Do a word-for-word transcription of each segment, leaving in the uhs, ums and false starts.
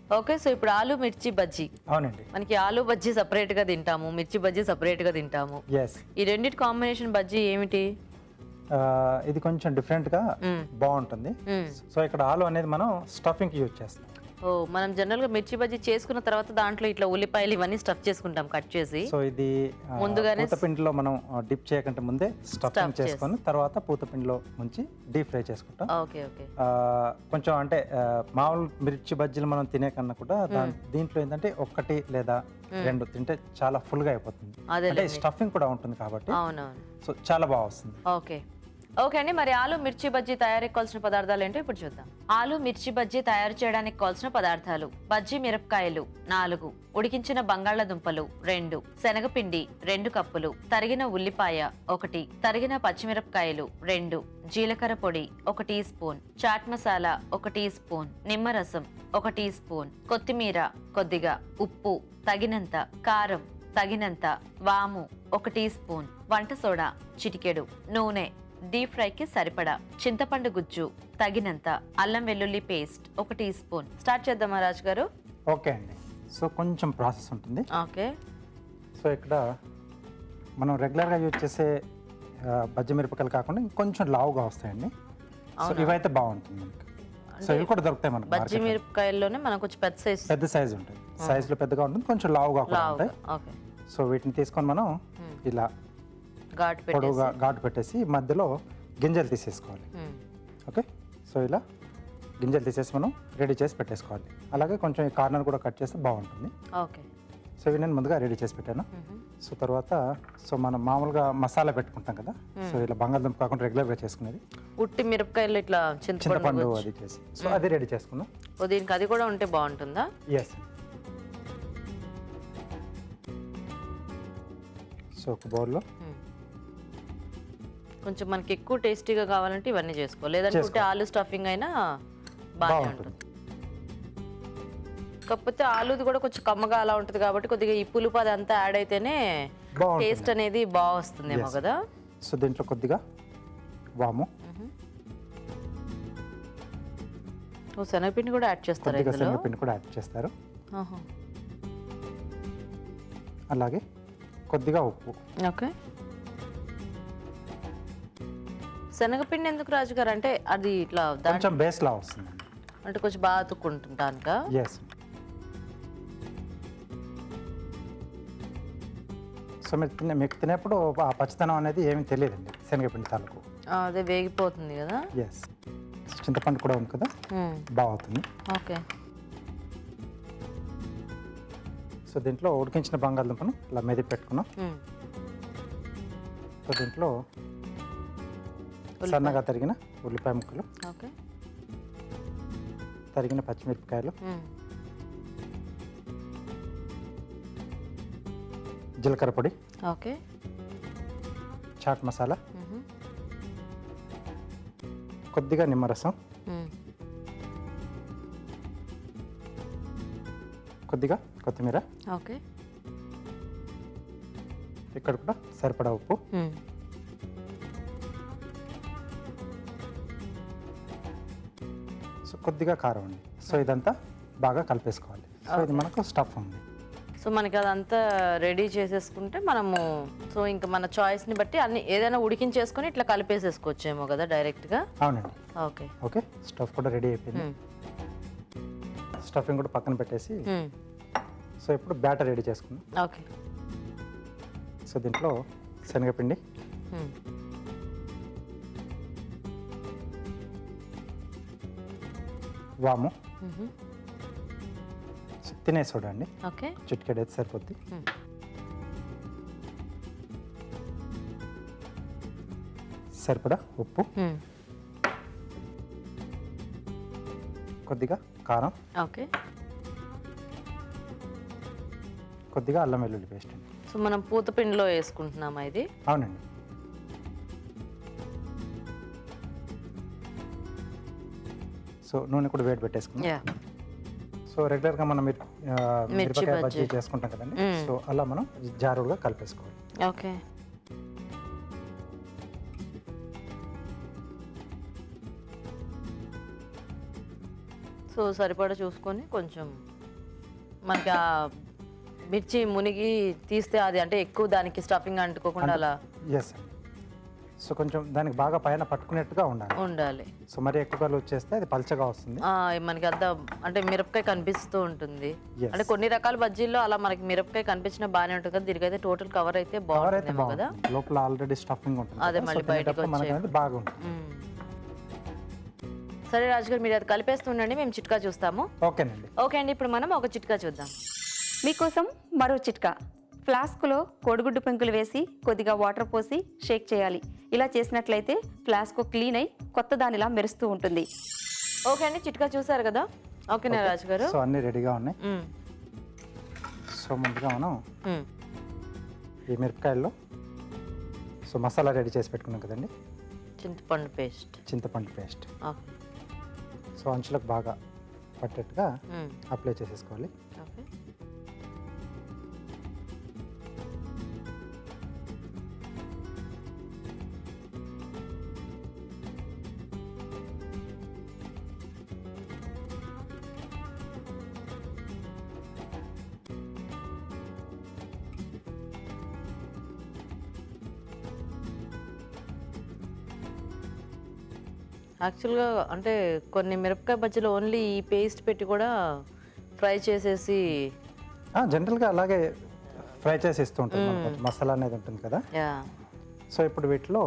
Okay. So ఇప్పుడు ఆలు మిర్చి బజ్జీ. అవునండి. మనకి ఆలు బజ్జీ సెపరేట్‌గా తింటాము. మిర్చి బజ్జీ సెపరేట్‌గా తింటాము. యెస్. ఈ రెండిటి కాంబినేషన్ బజ్జీ ఏమిటి? ఆహ్, ఇది కొంచెం డిఫరెంట్‌గా బాగుంటుంది. సో ఇక్కడ ఆలు అనేది మనం స్టఫింగ్‌కి యూజ్ చేస్తాం. ఓ మనం జనరల్‌గా మిర్చి బజ్జీ చేసుకున్న తర్వాత దాంట్లో ఇట్లా ఉల్లిపాయలు ఇవన్నీ స్టఫ్ చేసుకుంటాం కట్ చేసి. సో ఇది ముందుగానే పూతపిండిలో మనం డిప్ చేయకంటే ముందే స్టఫింగ్ చేసుకొని తర్వాత పూతపిండిలో ముంచి డీప్ ఫ్రై చేసుకుంటాం. Okay okay. కొంచెం అంటే మామూలు మిర్చి బజ్జీలు మనం తినే కన్నా కూడా దీంట్లో ఏంటంటే ఒక్కటి లేదా రెండు తింటే చాలా ఫుల్గా అయిపోతుంది. అంటే స్టఫింగ్ కూడా ఉంటుంది కాబట్టి అవునవును. సో చాలా బాగా వస్తుంది. ఓకే ఓకే అండి. మరి ఆలు మిర్చి బజ్జీ తయారీకి కావాల్సిన పదార్థాలు ఏంటో ఇప్పుడు చూద్దాం. ఆలు మిర్చి బజ్జీ తయారు చేయడానికి కావాల్సిన పదార్థాలు: బజ్జీ మిరపకాయలు నాలుగు, ఉడికించిన బంగాళాదుంపలు రెండు, శనగపిండి రెండు కప్పులు, తరిగిన ఉల్లిపాయ ఒకటి, తరిగిన పచ్చిమిరపకాయలు రెండు, జీలకర్ర పొడి ఒక టీ స్పూన్, చాట్ మసాలా ఒక టీ స్పూన్, నిమ్మరసం ఒక టీ స్పూన్, కొత్తిమీర కొద్దిగా, ఉప్పు తగినంత, కారం తగినంత, వాము ఒక టీ స్పూన్, వంట సోడా చిటికెడు, నూనె డీప్ ఫ్రైకి సరిపడా, చింతపండు గుజ్జు తగినంత, అల్లం వెల్లుల్లి పేస్ట్ ఒక టీ స్పూన్. స్టార్ట్ చేద్దామా రాజు గారు? ఓకే అండి. సో కొంచెం ప్రాసెస్ ఉంటుంది. ఓకే. సో ఇక్కడ మనం రెగ్యులర్గా యూజ్ చేసే బజ్జీ మిరపకాయలు కాకుండా ఇంకొంచెం లావుగా వస్తాయండి. సో ఇవైతే బాగుంటుంది మనకి. సో ఇవి కూడా దొరుకుతాయి మనకి. బజ్జీ మిరపకాయలులోనే మనకు కొంచెం పెద్ద సైజ్ పెద్ద సైజ్ ఉంటుంది. సైజులో పెద్దగా ఉంటుంది, కొంచెం లావుగా కూడా ఉంటాయి. ఓకే. సో వీటిని తీసుకొని మనం ఇలా ఘాటు పొడవుగా ఘాటు పెట్టేసి మధ్యలో గింజలు తీసేసుకోవాలి. ఓకే. సో ఇలా గింజలు తీసేసి మనం రెడీ చేసి పెట్టేసుకోవాలి. అలాగే కొంచెం ఈ కార్నర్ కూడా కట్ చేస్తే బాగుంటుంది. ఓకే. సో ఇవి నేను ముందుగా రెడీ చేసి పెట్టాను. సో తర్వాత సో మనం మామూలుగా మసాలా పెట్టుకుంటాం కదా, సో ఇలా బంగాళదుంప కాకుండా రెగ్యులర్గా చేసుకునేది ఉట్టి మిరపకాయలు ఇట్లా చింతపండు అది చేసి సో అది రెడీ చేసుకున్నాం. ఓ దీనికి అది కూడా ఉంటే బాగుంటుందా? ఎస్. సో ఒక బౌల్లో కొంచెం మనకి ఎక్కువ టేస్టీగా కావాలంటే ఇవన్నీ చేసుకోవాలి, లేదంటే ఆలు స్టఫింగ్ అయినా బాగా ఉంటుంది. కాకపోతే ఆలుది కూడా కొంచెం కమ్మగా అలా ఉంటుంది కాబట్టి కొద్దిగా ఈ పులుపు అదంతా యాడ్ అయితేనే టేస్ట్ అనేది బాగా వస్తుందేమో కదా. సో దీంట్లో కొద్దిగా వాము, ఓ శనగపిండి కూడా యాడ్ చేస్తారు. శనగపిండి కూడా యాడ్ చేస్తారు. అలాగే కొద్దిగా ఉప్పు. ఓకే. శనగపిండి ఎందుకు రాజు గారు? అంటే అది ఇట్లా కొంచెం బేస్ లా వస్తుంది అంటే కొంచెం బాగా అతుక్కుంటుంటానుక. ఎస్. సో మీరు తినే మీకు తినేప్పుడు ఆ పచ్చితనం అనేది ఏమీ తెలియదండి శనగపిండి తాలూకు. అదే వేగిపోతుంది కదా. ఎస్. చింతపండు కూడా ఉంది కదా, బాగుంటుంది. ఓకే. సో దీంట్లో ఉడికించిన బంగాళదుంపను ఇలా మెదిపి పెట్టుకున్నాం. సో దీంట్లో సన్నగా తరిగిన ఉల్లిపాయ ముక్కలు, ఓకే, తరిగిన పచ్చిమిరపకాయలు, జీలకర్ర పొడి, ఓకే, చాట్ మసాలా, కొద్దిగా నిమ్మరసం, కొద్దిగా కొత్తిమీర, ఓకే, ఇక్కడ కూడా సరిపడా ఉప్పు, సో కొద్దిగా కారం అండి. సో ఇదంతా బాగా కలిపేసుకోవాలి. సో ఇది మనకు స్టఫ్ ఉంది. సో మనకి అదంతా రెడీ చేసేసుకుంటే మనము సో ఇంకా మన చాయిస్ని బట్టి అన్ని ఏదైనా ఉడికించేసుకొని ఇట్లా కలిపేసేసుకోవచ్చేమో కదా డైరెక్ట్గా. అవునండి. Okay okay. స్టఫ్ కూడా రెడీ అయిపోయింది. స్టఫింగ్ కూడా పక్కన పెట్టేసి సో ఇప్పుడు బ్యాటర్ రెడీ చేసుకుందాం. ఓకే. సో దీంట్లో శనగపిండి, వాము, తినే సోడా అండి, ఓకే, చిటికెడు అయితే సరిపోద్ది, సరిపడా ఉప్పు, కొద్దిగా కారం, ఓకే, కొద్దిగా అల్లం వెల్లుల్లి పేస్ట్ అండి. సో మనం పూతపిండిలో వేసుకుంటున్నామా ఇది? అవునండి. సో నూనె కూడా వేడి పెట్టేసుకున్నాం. సో రెగ్యులర్గా మనం మిరపకాయ బజ్జీ చేసుకుంటాం కదండి, సో అలా మనం జారుడుగా కలిపేసుకోవాలి. ఓకే. సో సరిపడా చూసుకొని కొంచెం మనకి ఆ మిర్చి మునిగి తీస్తే అది అంటే ఎక్కువ దానికి స్టఫింగ్ అంటుకోకుండా అలా ఎస్ అండి. సో కొంచెం దానికి బాగా పైన పట్టుకునేట్టుగా ఉండాలి ఉండాలి. సో మరి ఎక్కువగా లూజ్ చేస్తే అది పల్చగా వస్తుంది. ఆ, మనకి అంత అంటే మిరపకాయ కనిపిస్తూ ఉంటుంది. Yes. అంటే కొన్ని రకాల బజ్జీల్లో అలా మనకి మిరపకాయ కనిపించినా బాగానే ఉంటుంది కదా, దీనికైతే టోటల్ కవర్ అయితే కవర్ అయితే బాగుంటుందేమో కదా. బాగుంటుంది, లోపల ఆల్రెడీ స్టఫింగ్ ఉంటుంది అదే కదా. మళ్ళీ సో బయటికి తినేటప్పుడు మనకి వచ్చే- అనేది బాగుంటుంది. మ్మ్. సరే రాజుగారు, మీరు అది కలిపేస్తుండండి, మేము చిట్కా చూస్తాము. ఓకేనండి. ఓకే అండి, ఇప్పుడు మనం ఒక చిట్కా చూద్దాం. మీకోసం మరో చిట్కా. ఫ్లాస్క్లో కోడిగుడ్డు పెంకులు వేసి కొద్దిగా వాటర్ పోసి షేక్ చేయాలి. ఇలా చేసినట్లయితే ఫ్లాస్క్ క్లీన్ అయి కొత్త దానిలా మెరుస్తూ ఉంటుంది. ఓకే అండి, చిట్కా చూసారు కదా. ఓకేనా రాజుగారు? సో అన్నీ రెడీగా ఉన్నాయి. మ్మ్. సో ముందుగా మనం మ్మ్. ఈ మిరపకాయల్లో సో మసాలా రెడీ చేసి పెట్టుకున్నాం కదండి, చింతపండు పేస్ట్. చింతపండు పేస్ట్. ఓకే. సో అంచులకు బాగా పట్టేట్టుగా మ్మ్. అప్లై చేసేసుకోవాలి. ఓకే. యాక్చువల్గా అంటే కొన్ని మిరపకాయ బజ్జీలు ఓన్లీ ఈ పేస్ట్ పెట్టి కూడా ఫ్రై చేసేసి ఆ, జనరల్గా అలాగే ఫ్రై చేసి ఇస్తూ ఉంటుంది మనకు కొంచెం మసాలా అనేది ఉంటుంది కదా. యా సో ఇప్పుడు వీటిలో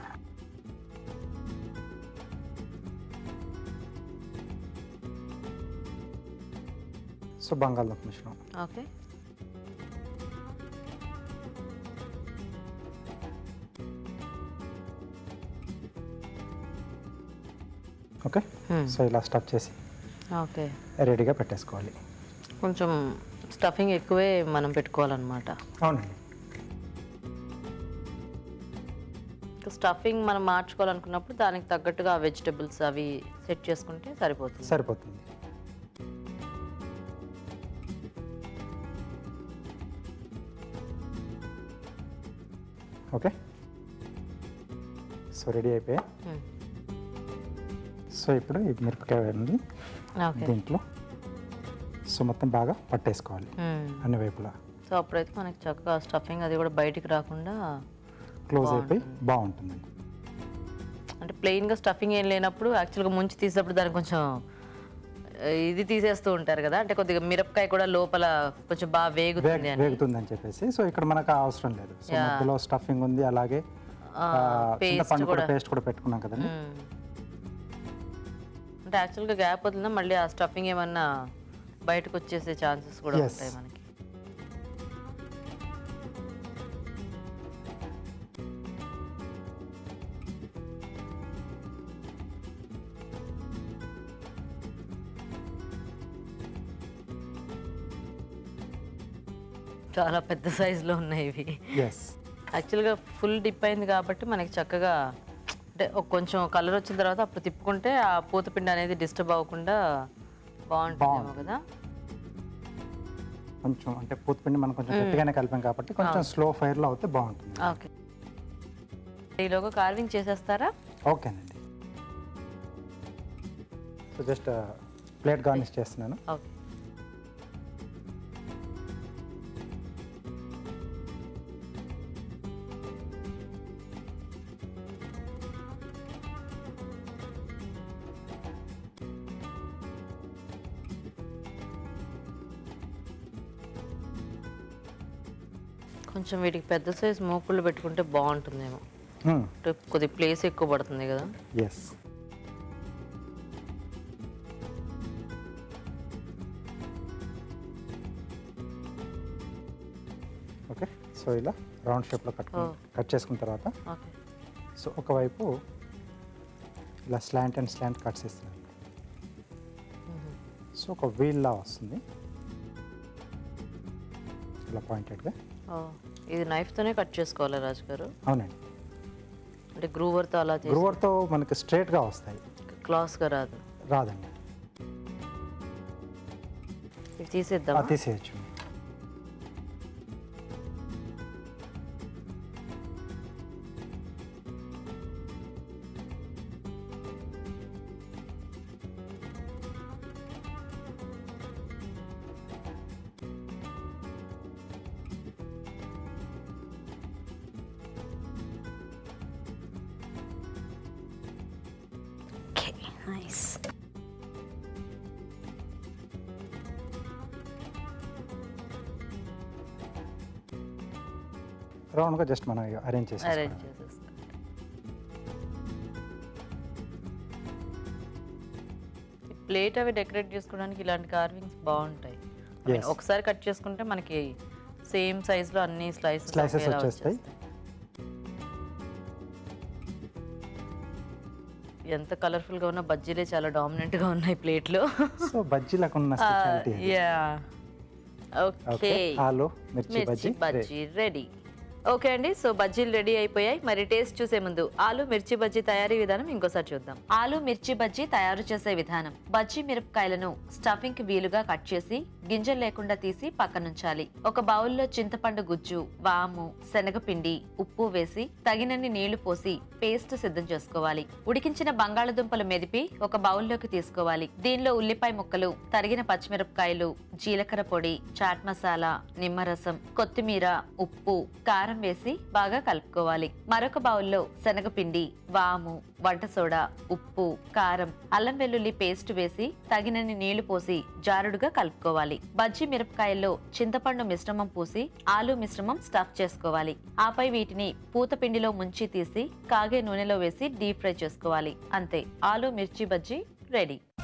సో బంగాళదుంప మిశ్రమం, ఓకే. ఓకే. Hmm. సో ఇలా స్టఫ్ చేసి ఓకే. రెడీగా పెట్టేసుకోవాలి. కొంచెం స్టఫింగ్ ఎక్కువే మనం పెట్టుకోవాలన్నమాట. అవునండి. స్టఫింగ్ మనం మార్చుకోవాలనుకున్నప్పుడు దానికి తగ్గట్టుగా వెజిటబుల్స్ అవి సెట్ చేసుకుంటే సరిపోతుంది. సరిపోతుంది. ఓకే. సో రెడీ అయిపోయాయి. Hmm. సో ఇప్పుడు ఈ మిరపకాయ ఉంది ఓకే. దీంట్లో సో మొత్తం బాగా పట్టేసుకోవాలి Hmm. అన్ని వైపులా. సో అప్పుడైతే మనకి చక్కగా స్టఫింగ్ అది కూడా బయటికి రాకుండా క్లోజ్ అయిపోయి బాగుంటుందండి. అంటే ప్లెయిన్గా స్టఫింగ్ ఏం లేనప్పుడు యాక్చువల్గా ముంచి తీసేటప్పుడు దానికి కొంచెం ఆ, ఇది తీసేస్తూ ఉంటారు కదా, అంటే కొద్దిగా మిరపకాయ కూడా లోపల కొంచెం బాగా వేగుతుంది వేగ అని. వేగుతుందని చెప్పేసి సో ఇక్కడ మనకు ఆ అవసరం లేదు. So Yeah. మధ్యలో స్టఫింగ్ ఉంది, అలాగే ఆ, paste చింతపండు కూడా కూడా. పేస్ట్ కూడా పెట్టుకున్నాం కదండి. మ్మ్. అంటే యాక్చువల్గా గ్యాప్ వదిలినా మళ్ళీ ఆ స్టఫింగ్ ఏమన్నా బయటకు వచ్చేసే ఛాన్సెస్ కూడా Yes. ఉంటాయి మనకి. చాలా పెద్ద సైజులో ఉన్నాయి ఇవి. ఎస్. యాక్చువల్గా ఫుల్ డిప్ అయింది కాబట్టి మనకి చక్కగా అంటే ఒక కొంచెం కలర్ వచ్చిన తర్వాత అప్పుడు తిప్పుకుంటే ఆ పూతపిండి అనేది డిస్టర్బ్ అవ్వకుండా బాగుంటుందేమో కదా. కొంచెం అంటే పూతపిండి మనం కొంచెం గట్టిగానే కలిపాం కాబట్టి కొంచెం స్లో ఫైర్లో అవుతే బాగుంటుంది. ఓకే. ఈలోగా కార్వింగ్ చేసేస్తారా? ఓకేనండి. సో జస్ట్ ప్లేట్ గార్నిష్ చేస్తున్నాను. ఓకే. కొంచెం వీటికి పెద్ద సైజ్ మూకుళ్ళు పెట్టుకుంటే బాగుంటుందేమో, అంటే కొద్ది ప్లేస్ ఎక్కువ పడుతుంది కదా. ఎస్. ఓకే. సో ఇలా రౌండ్ షేప్లో కట్ Oh. కట్ చేసుకున్న తర్వాత ఓకే. సో ఒకవైపు ఇలా స్లాంట్ అండ్ స్లాంట్ కట్స్ ఇస్తున్నాను. సో ఒక వీల్లా వస్తుంది ఇలా పాయింటెడ్గా. ఓ, ఇది నైఫ్తోనే కట్ చేసుకోవాలి రాజు గారు? అవునండి. అంటే గ్రూవర్తో అలా చేసి గ్రూవర్తో మనకి స్ట్రైట్గా వస్తాయి, క్లాస్గా రాదు. రాదండి. ఇది తీసేద్దాం. తీసేయచ్చు. నైస్. రౌండ్గా జస్ట్ మనం అరేంజ్ చేసి అరేంజ్ చేసేసుకోండి. ప్లేట్ అవి డెకరేట్ చేసుకోవడానికి ఇలాంటి కార్వింగ్స్ బాగుంటాయి. I mean, Yes. ఒకసారి కట్ చేసుకుంటే మనకి సేమ్ సైజ్ లో అన్ని స్లైసెస్ Slices వచ్చేస్తాయి. ఎంత కలర్ఫుల్ గా ఉన్న బజ్జీలే చాలా డామినెంట్ గా ఉన్నాయి ప్లేట్ లో. సో బజ్జీలకు ఉన్న స్పెషాలిటీ యా ఓకే ఓకే, ఆలు మిర్చి మిర్చి బజ్జీ బజ్జీ రెడీ. ఓకే అండి, సో బజ్జీలు రెడీ అయిపోయాయి. మరి టేస్ట్ చూసే ముందు ఆలు మిర్చి బజ్జీ తయారీ విధానం ఇంకోసారి చూద్దాం. ఆలు మిర్చి బజ్జీ తయారు చేసే విధానం: బజ్జీ మిరపకాయలను స్టఫింగ్ కి వీలుగా కట్ చేసి గింజలు లేకుండా తీసి పక్కనుంచాలి. ఒక బౌల్లో చింతపండు గుజ్జు, వాము, శనగపిండి, ఉప్పు వేసి తగినన్ని నీళ్లు పోసి పేస్ట్ సిద్ధం చేసుకోవాలి. ఉడికించిన బంగాళదుంపలు మెదిపి ఒక బౌల్లోకి తీసుకోవాలి. దీనిలో ఉల్లిపాయ ముక్కలు, తరిగిన పచ్చిమిరపకాయలు, జీలకర్ర పొడి, చాట్ మసాలా, నిమ్మరసం, కొత్తిమీర, ఉప్పు, కారం వేసి బాగా కలుపుకోవాలి. మరొక బౌల్లో శనగపిండి, వాము, వంట సోడా, ఉప్పు, కారం, అల్లం వెల్లుల్లి పేస్ట్ వేసి తగినన్ని నీళ్లు పోసి జారుడుగా కలుపుకోవాలి. బజ్జీ మిరపకాయల్లో చింతపండు మిశ్రమం పూసి ఆలు మిశ్రమం స్టఫ్ చేసుకోవాలి. ఆపై వీటిని పూత పిండిలో ముంచి తీసి కాగే నూనెలో వేసి డీప్ ఫ్రై చేసుకోవాలి. అంతే, ఆలు మిర్చి బజ్జీ రెడీ.